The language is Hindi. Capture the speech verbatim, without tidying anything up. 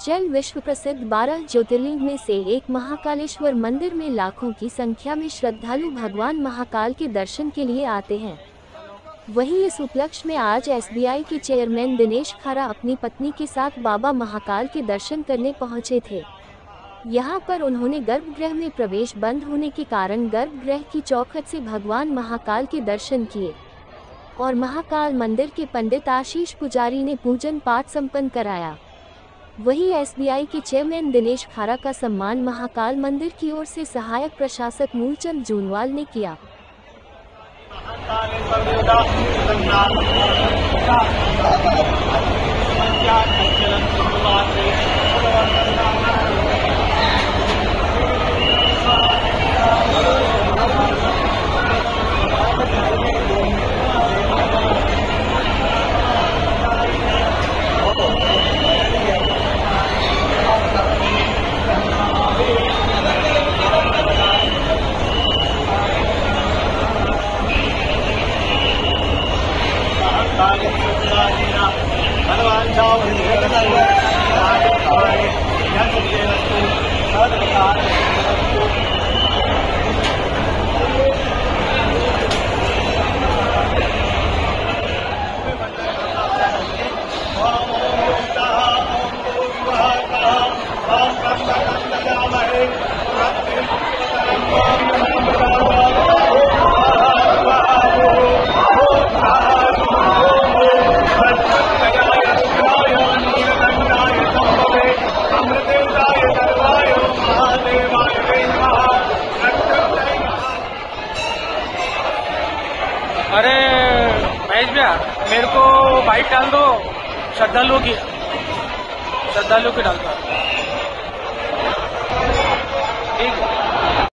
उज्जैन विश्व प्रसिद्ध बारह ज्योतिर्लिंग में से एक महाकालेश्वर मंदिर में लाखों की संख्या में श्रद्धालु भगवान महाकाल के दर्शन के लिए आते हैं। वहीं इस उपलक्ष्य में आज एस बी आई के चेयरमैन दिनेश खारा अपनी पत्नी के साथ बाबा महाकाल के दर्शन करने पहुंचे थे। यहां पर उन्होंने गर्भगृह में प्रवेश बंद होने के कारण गर्भगृह की चौखट से भगवान महाकाल के दर्शन किए और महाकाल मंदिर के पंडित आशीष पुजारी ने पूजन पाठ संपन्न कराया। वहीं एस बी आई के चेयरमैन दिनेश खारा का सम्मान महाकाल मंदिर की ओर से सहायक प्रशासक मूलचंद जूनवाल ने किया। अरे महेश भैया, मेरे को बाइक डाल दो, श्रद्धालुओं की श्रद्धालुओं की डाल दो।